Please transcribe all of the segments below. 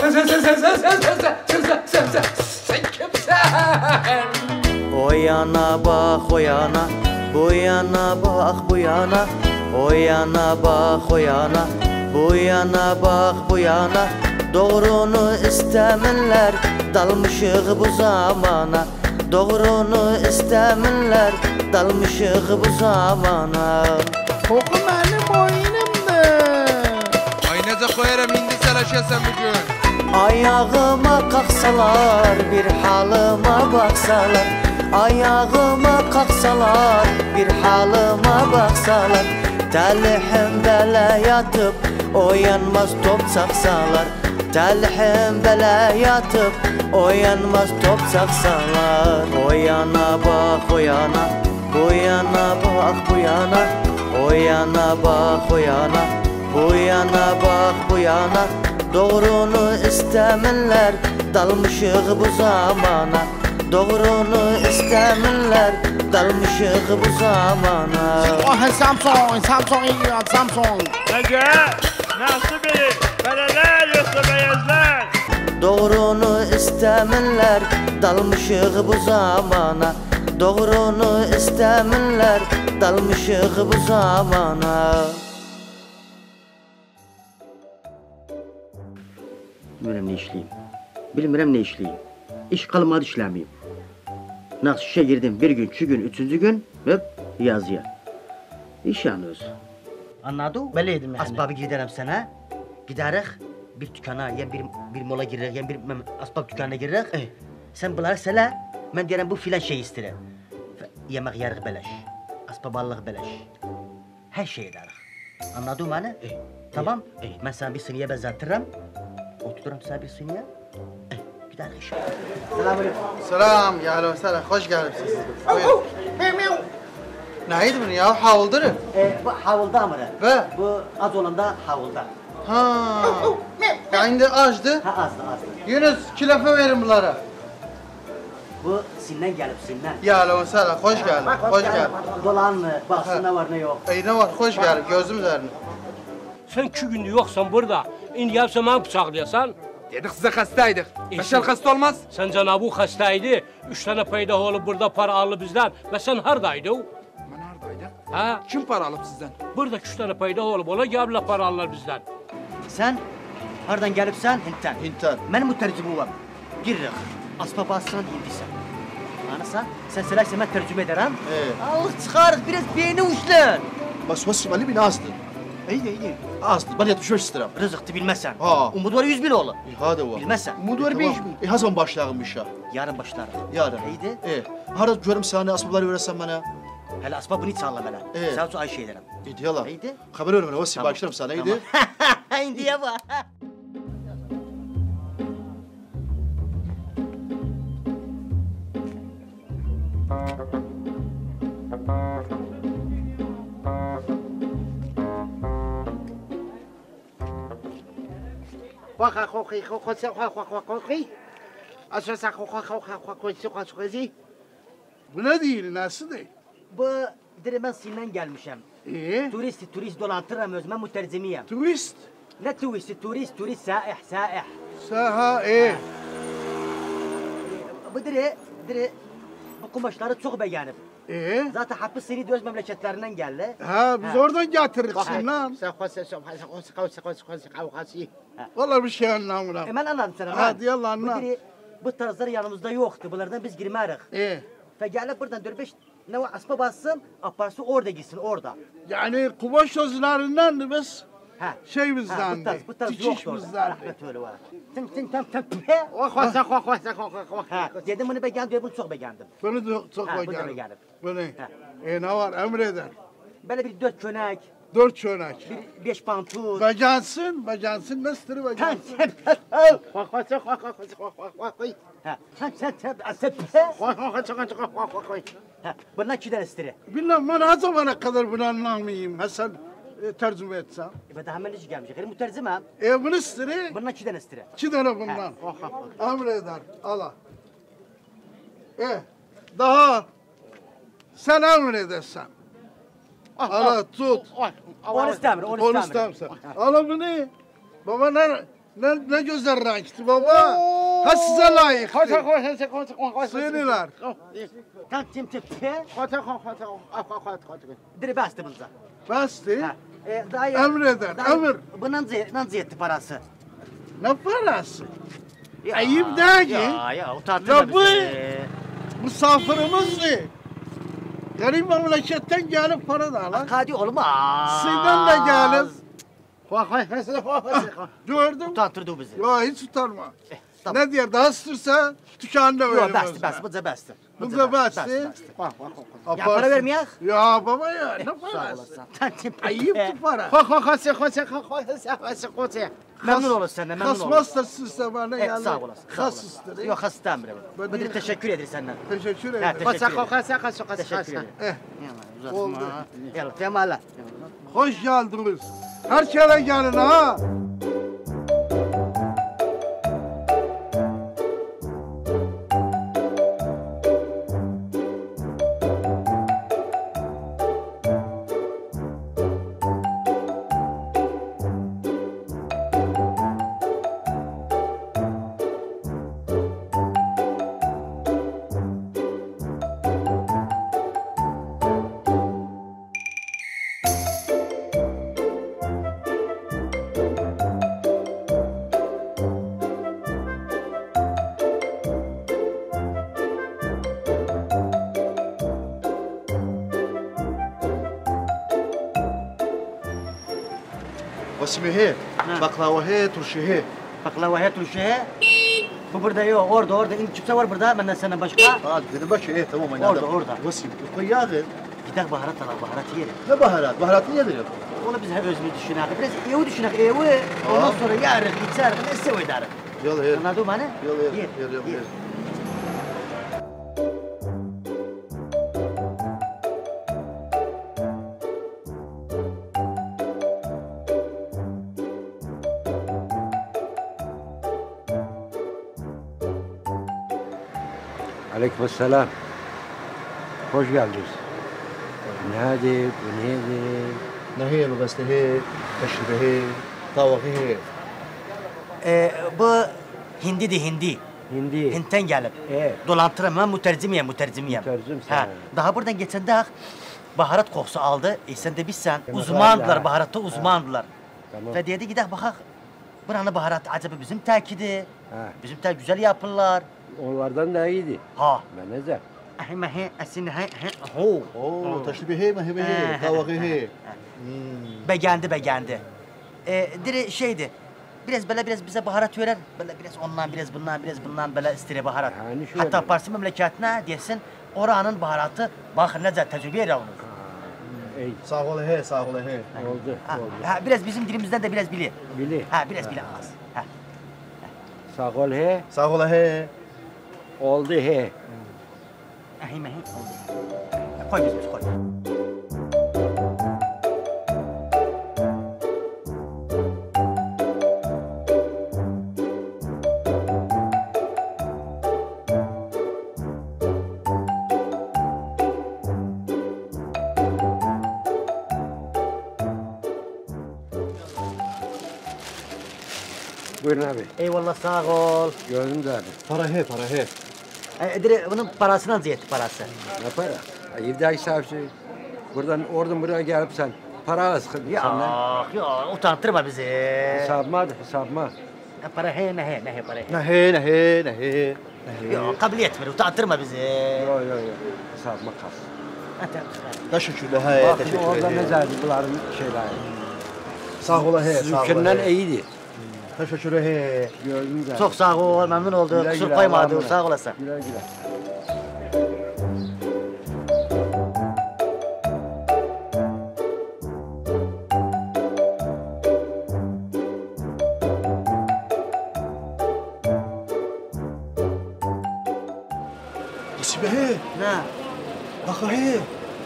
Sen kimsin? O yana bak o yana, bu yana bak bu yana. O yana bak o yana, bu yana bak bu yana. Doğrunu istemirler, dalmışıq bu zamana. Doğrunu istemirler, dalmışıq bu zamana. Koku benim oyunumdur. Ay necə koyarım indi sələşəsən bugün. Ayağıma kalksalar, bir halıma baksalar. Ayağıma kalksalar, bir halıma baksalar. Talihim bele yatıp, oyanmaz top saksalar. Talihim bele yatıp, oyanmaz top saksalar. O yana bak o yana, bu yana bak bu yana. O yana bak o yana, bu yana bak bu yana. Doğrunu istemirler, dalmışıq bu zamana. Doğrunu istemirler, dalmışıq bu zamana. Oh Samson yiyor Samson. Nece? Nasıl biri? Bereler yoksa beyazlar. Doğrunu istemirler, dalmışıq bu zamana. Doğrunu istemirler, dalmışıq bu zamana. Bilmirəm nə işləyim. Bilmirəm nə işləyim. İş qalmadı işləməyim. Nasıl işe girdim bir gün, 2 gün, 3. gün hep yazıya. İş yani öz. Anladın? Beleydim yani. Asbabı giderim sana. Giderik bir dükkana, ya bir mola girerik, ya bir asbab dükkanına girerik. Sen bunları söyle, ben diyelim bu filan şey isterim. Yemek yerik beleş, asbab allık beleş. Her şey ederik. Anladın beni? Tamam. Ben sana bir siniye benzettirim. Otururum sana bir siniye. Giderik işe. Selamünaleyküm. Selam, ya alo, selam, hoş geldiniz. Buyurun. Neydi bunu ya, havuldur? Bu havulda amire. Ve? Bu az olanda havulda. Ha. Ya indi azdı. Ha azdı. Yunus, kilofe verin bunlara. Bu sinden gelip sinden. Ya alo, selam, hoş geldin, hoş geldin. Dolan mı? Baksın ne var ne yok. Ne var, hoş geldin, gözüm üzerine. Sen 2 gündür yoksan burada. İndi gelsen bana bıçaklayasan. Dedik size hastaydık. Beşer hasta olmaz. Sen Cenab-ı hastaydı. 3 tane payda olup burada para aldı bizden. Ve sen hardaydın? Ben neredeydim? Ha? Kim para alıp sizden? Burada 3 tane payda olup ona geldiler para alırlar bizden. Sen hardan gelipsen Hint'ten. Hint'ten. Benim mütercim var. Giririk. Asbab aslan indiysen. Anırsan? Sen söylersen ben tercüme ederim. Allah çıkarız biraz beyni uçlan. Bas Ali bin azdı. İyi. Azdı. Ben 75 istedim. Rızıktı bilmezsen. Ha. Umut var 100.000 oğlu. Hadi var. Bilmezsen. Umut var 5.000. Ha zaman başlayalım işe. Yarın başlarım. Yarın. İyiydi. Harada görüm sana asbabları verirsen bana. Hele asbabını hiç sağla bana. Sen su Ayşe ederim. İyiydi yala. İyiydi. Haber ver bana. Tamam. Başlarım sana. İyiydi. İndiye bak. Bu ne değil, nasıl değil? Bu dire ben Sin'den gelmişim. Turist dolandırırım özüme mütercimiyim. Turist. Ne turisti? Turist saih. Saha, Bu dire bu kumaşları çok beğenip. Zaten hapis seni de öz memleketlerinden geldi. Ha, biz oradan getirirsin lan. Vallahi bir şey anlamıyorum. Ben anladım sana. Hadi yallah anla. Bu tarzlar yanımızda yoktu. Bunlardan biz girmerik. Ve gelip buradan 4-5 ne var aspa bassın, aparsı orada gitsin orada. Yani kumaş sözlerinden biz şeyimizden, bu tarz yoktu orada. Rahmet öyle var. Sen. Dedim bunu beğendim, bunu çok beğendim. Bunu çok beğendim. Bunu. Ne var emreder. Böyle bir 4 könek. 4 çönek. Bir 5 pantol. Becansın, nasıl becansın? Bundan 2 tane istiri. Bilmem ben ne zamana kadar bunu anlamayayım. Hasan tercüme etsem. Ben de hemen hiç gelmiş. Benim mütercimim. Bunu istiri. Bundan 2 tane istiri. 2 tane bundan. Emreder. Allah. Daha sen emredersen. Ala tut. Onu istemiyor. Ala bunu. Baba Ne güzel renkti baba. Ha size layık. Sığınırlar. Kan tim tim tim. Dire bastı bunza. Bastı. Dayı. Emreder, emir. Bu nanzi etti parası. Ne parası? Ayıp değil. Ya utandırma Ya bu bizi. misafirimizdi. Garip memleketten gelip para da alır. Hadi olmaz. Sizden de gelip. Gördün mü? Utandırdı bizi. Ya hiç utanma. Tamam. Ne diyor? Daha isterse dükkanda Yok verir. bastı. Bu da bastı. Bu da bastı. Ya para vermeyek. Ya baba ya ne Sağ parası? olasın. Tantim. Ayıptı para. Memnun oluruz senden, memnun oluruz. Kasmazsa sizse bana yani. Sağ olasın. Kas istedim. Yok has istemiyorum. Ben Müdür değil. teşekkür ederim senden. Teşekkür Ha, ederim. teşekkür ederim. Uzatma. Oldu. Yalla temalla. Hoş geldiniz. Her kere gelin ha. Vasime he. Baklava he, turşu he. Baklava he turşu he. Bu burada yok, orada. Kimse var burada, benden senden başka. Ha dedim bak he tamam aynı Orada, orada. Vasim koy yağı. Gidelim baharat alalım, baharat yiyelim. Ne baharat? Baharatı niye veriyor? Onu biz özümü düşünelim. Biraz evi düşünelim, evi. Ondan sonra yarın, içerim, ne sev ederim. Yol he. Anladın mı hani? Yol. Aleykümselam. Hoş geldiniz. Nedir, bu nedir? Ne he, bu gazete he, teşribe he, tavuk he. Bu Hindi'di, Hindi. Hindi. Hint'ten gelip. Evet. Dolandırım ben mütercimiyim. Mütercim sen. Ha, daha buradan geçen de baharat kokusu aldı. Sen de bizsen Tamam. uzmandılar, Ha. baharatta uzmandılar. Tamam. Ve dedi gidelim bakak. Buranın baharatı acaba bizim terkidi. Ha. Bizim ter güzel yapırlar. Onlardan da iyiydi. Ha. Ben ne de? He, asin he, ho. Oo, teşribe he, mehe he, tavuk he. Beğendi. Dire şeydi. Biraz bize baharat verer. Böyle biraz ondan, biraz bundan böyle istire baharat. Yani şöyle. Hatta Parsi memleketine desin oranın baharatı bak ne kadar tecrübe onu. İyi. Sağ ol he, sağ ol he. Oldu. Biraz bizim dilimizden de biraz bili. Bili. Biraz bili az. Sağ ol he. Sağ ol he. Oldu he. Ahime oldu. Koy biz koy. Buyurun abi. Eyvallah sağ ol. Gördüm de abi. Para he, para he. Dire bunun parasından ziyet parası. Ne para? Ayıpta hesapçı. Oradan buraya gelip sen para askın senden. Yok utandırma bizi. Hesabıma. Para he ne he para he. Ne he, ne he, ne he. Yok kabul etmiyor utandırma bizi. Yok. Hesabıma kalsın. Teşekkürler he, Bak teşekkür orada ederim. ne derdi bunların şeyleri. Sağ ol he, sağ ol Sizinkinden he. iyiydi. Teşekkür he. Gördüm de. Çok sağ ol memnun olduk. Güle Kusur güle, koymadım Allah'a sağ olasın. Güle. Vasime he, Ne? bak he.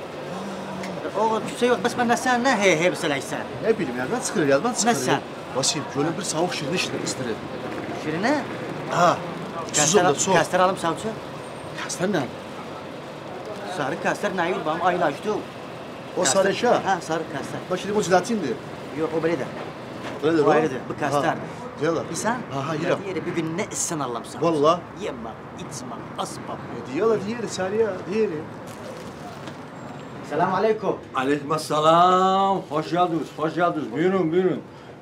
O şey yok bas bana sen ne he biseleysen. Ne bileyim yerden sıkılır, yerden sıkılır. Nasıl? Vasim, şöyle bir soğuk şirin istedim. Şirine? Ha, susum da soğuk. Kaster alım savcı. Kasten ne? Sarı kaster ne yok bana ayla açtı. O sarı şah. Ha sarı kaster. Bak şimdi bu zilatindi. Yok o böyle de. Öyle O ayrıdır bu kaster. Diyorlar. İnsan? Ha, yerim. Diğeri bir gün ne etsen Allah'ım sana. Vallahi. Yemek, içmek, asbab. Diyorlar diğeri Sariye, diğeri. Selamun aleyküm. Aleykümselam. Hoş geldiniz, hoş geldiniz. Buyurun, buyurun.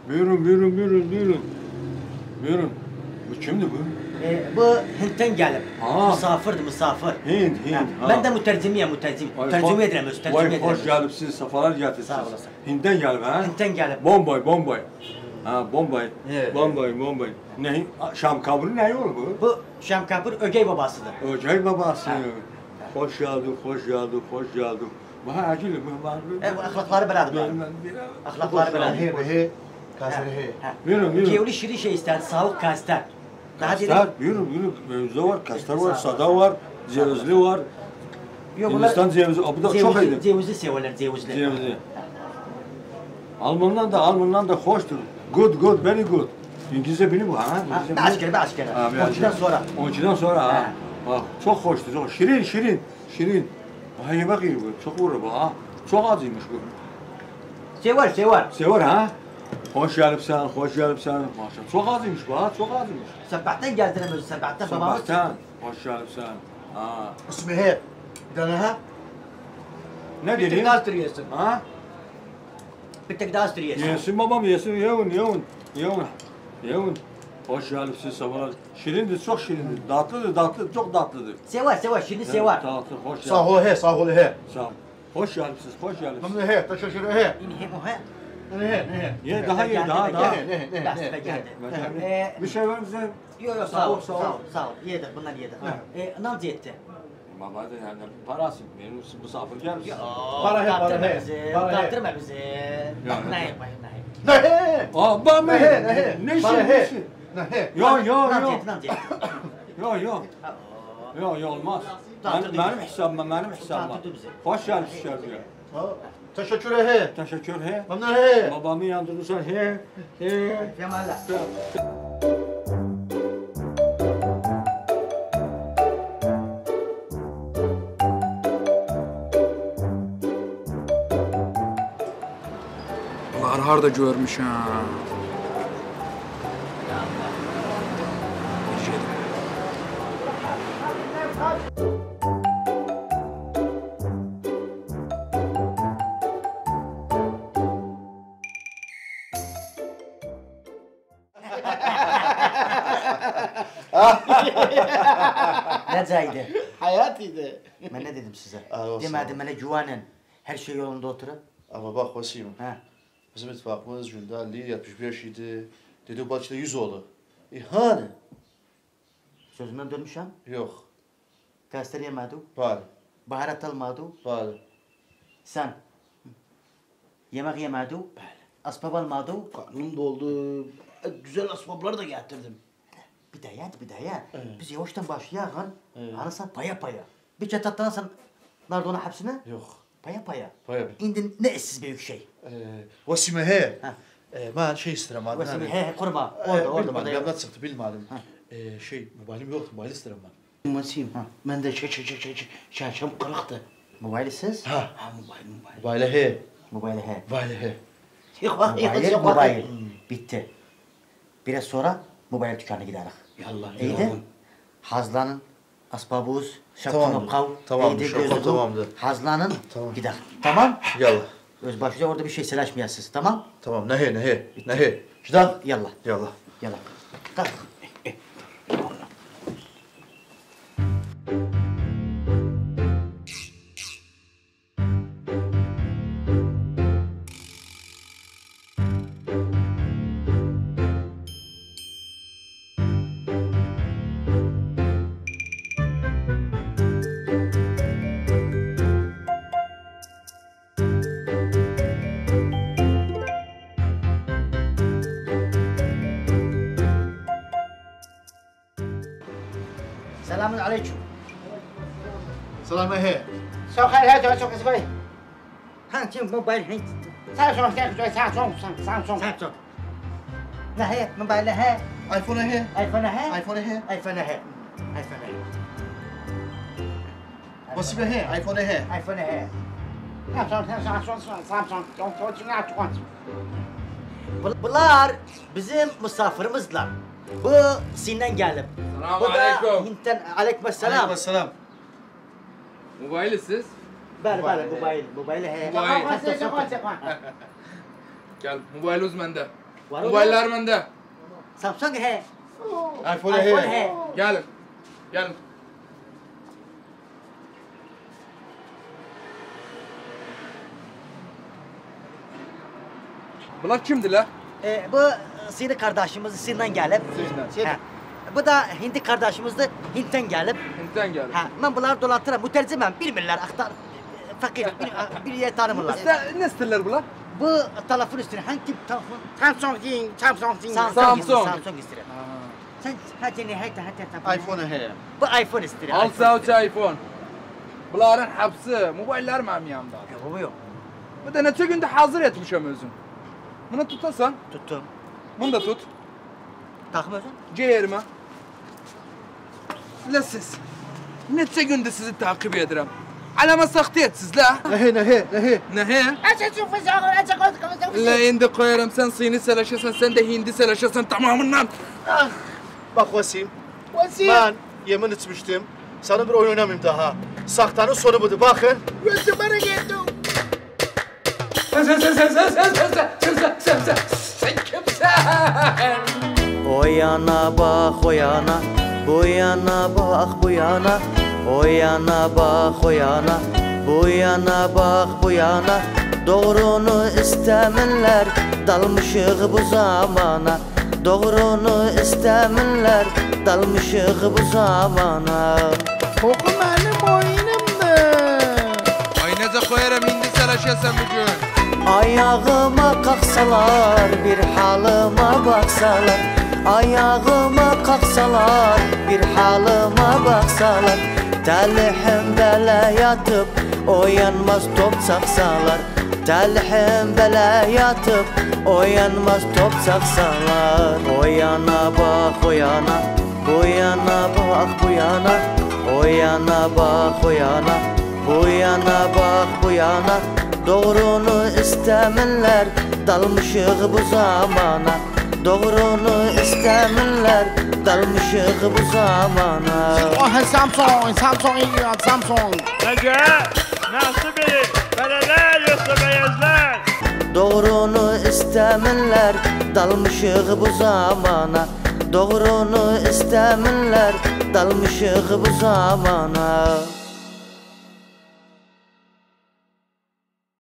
Buyurun. Bu kimdi bu? Bu Hint'ten gelip. Ha. Misafir. Hint. Ha. Ben de mütercimiyim. Tercüme ederim, tercüme ederim. Hoş geldiniz, sefalar getirdiniz. Sağ olasın. Hint'ten gelip ha? Hint'ten gelip. Bombay. Ha, Bombay. Evet. Bombay. Ne? Şam kabri ne yolu bu? Bu Şam Kapur Ögey babasıdır. Öcek babası. Ha. Hoş geldin. Bu acil mi var? Bu ahlakları beraber. Ahlakları beraber. He. Kasere he. Buyurun. Kevli şirin şey ister, soğuk kastar. Kastar, buyurun. Mevzu var, kastar var, sada var, cevizli var. Hindistan cevizi, bu da çok iyi. Cevizi severler, cevizli. Cevizi. Almandan da hoştur. Good, very good. İngilizce bilir bu ha? Bir askere. Ondan sonra. ha. Bak, çok hoştur, çok şirin. Ha, yemek iyi bu, çok vurur bu ha. Çok acıymış bu. Sever. Sever ha? Hoş geldin. Maşallah. Çok acıymış bu ha, çok acıymış. Sabahtan geldiler sabahtan babamız. Hoş geldin. Ha. İsmi he. Bir tane ha. Ne Bir tek dedin? daha sürüyorsun. Ha? Bir tek daha sürüyorsun. Yesin babam, yesin. Yevun. Hoş geldin sabahlar. Şirindir, çok şirindir. Tatlıdır, çok tatlıdır. Sever, şimdi sever. Tatlı, hoş geldin. Sağ ol he. Sağ ol. Hoş geldiniz. Memnun he. Teşekkür he. İnhe bu he. Ne? Ye, daha. Ne? Geldi. Bir şey var mı size? Yok, sağ ol. Yedik, bunlar yedik. Nasıl etti? Baba da yani parası, benim misafir gelmiş. Para he. Utanttırma bizi. Ne? Aba mı? Ne? Ne Para şey? he. Ne? Nasıl etti? Yok, olmaz. Benim hesabıma. Utanttırdı bizi. Hoş geldiniz. Teşekkür he. Teşekkür he. Memnun he. Babamı yandırırsan he. Cemal'la. Bunlar harda görmüş ha. Necaydı? Hayatıydı. Ben ne dedim size? olsun. Demedim bana güvenin. Her şey yolunda oturup. Ama bak Vasim. Ha. Bizim ittifakımız Cunda Ali 75 idi. Dedi Bakı'da 100 oldu. Hani? Sözümden dönmüşüm. Yok. Kastar yemedi. Bari. Baharat almadı. Bari. Sen. Yemek yemedi. Asbab almadı. Karnım doldu. Güzel asbaplar da getirdim. Bir daha. Biz yavaştan başlayalım. Arasın paya. Bir çatattan sen nerede ona hepsini? Yok. Paya. Paya. İndi ne eşsiz büyük şey. Vasime he. Ha. Ben şey isterim abi. Vasime he kurma. Orada. Ben yanına çıktı bilmedim. Mobilim yoktu. Mobil isterim ben. Vasim. Ben de şaşam kırıktı. Mobilsiz? Ha. Mobil. Mobil he. Mobil he. Mobil he. Mobil. Bitti. Biraz sonra mobil dükkanına gideriz. Yallah. İyiydi. Hazlanın, asbabuz, Tamamdır. şapkanı kav, Tamamdır, iyiydi, şapkan gözü bu. tamamdır. Hazlanın, Tamam. gider. Tamam? Yallah. Öz başlıca orada bir şey selaşmayasınız, tamam? Tamam. Ne he. Şuradan. Yallah. Yallah. Kalk. Selamun aleyküm. Selam he. Sokay. Hangi mobil he? Samsung. Ne he? Mobil he? iPhone he. iPhone he? iPhone he. iPhone he. Vasime he. iPhone he. iPhone he. Bunlar bizim misafirimizdler. Bu Çin'den gelip. Selamun Bu da aleyküm. Hint'ten aleykümselam. Selam. Mobaylı siz. Bəli, mobaylı he. Gel, mobaylınız bende. Var mı? Mobaylar bende. Samsung he. iPhone iPhone he. he. Gelin. Gelin. Bunlar kimdi la? Bu Çinli kardeşimiz Çin'den gelip. Çin'den. Bu da Hindi kardeşimiz de Hint'ten gelip. Hint'ten geldi. Ben bunları dolantıram, mütercimim, bilmirler, aktar. Fakir, bir yer tanımırlar. Ne siteler bunlar? Bu telefon üstüne hangi tip telefon? Samsung. Samsung istiyor. Sen hadi ne hadi. iPhone he. Bu iPhone istiyor. Al savcı iPhone. Bunların hepsi mobaylar mı yanımda? Bu yok. Bu da neçe günde hazır etmişim özüm. Bunu tutasan, Tuttum. bunu da tut. Takmıyorsun? Ciğerime. La siz. Neçe günde sizi takip ederim. Alama sahtiyetsiniz la. Ne he. Ne he? La indi koyarım sen Çin'i selaşırsan sen de Hindi selaşırsan tamamından. Bak Vasim. Ben yemin içmiştim. Sana bir oyun oynamayayım daha. Saktanın sonu budur. Bakın. Sen kimsin? O yana bak o yana, bu yana bak bu yana. O yana bak o yana, bu yana bak bu yana. Doğrunu istemirler, dalmışıq bu zamana. Doğrunu istemirler, dalmışıq bu zamana. Koku benim oyunumdu. Ay nece koyarım Hindi selaşırsan bugün. Ayağıma kalksalar, bir halıma baksalar. Ayağıma kalksalar, bir halıma baksalar. Telhim bele yatıp, oyanmaz top çaksalar. Telhim bele yatıp, oyanmaz top çaksalar. O yana bak o yana, bu yana bak bu yana. O yana bak o yana, bu yana bak bu yana. Doğrunu istemirler, dalmışıq bu zamana. Doğrunu istemirler, dalmışıq bu zamana. Samsung iyi ya Samsung. Nece? Nasıl biri? Bereler yoksa beyazlar. Doğrunu istemirler, dalmışıq bu zamana. Doğrunu istemirler, dalmışıq bu zamana.